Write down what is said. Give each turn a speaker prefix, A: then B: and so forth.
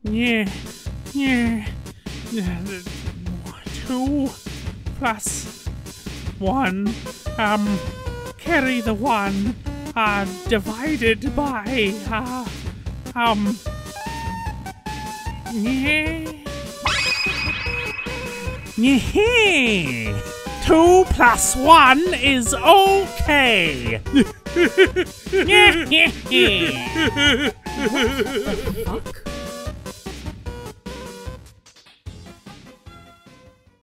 A: Yeah. 2 plus 1. Carry the 1. Divided by. Yeah. 2 plus 1 is okay.
B: What the fuck?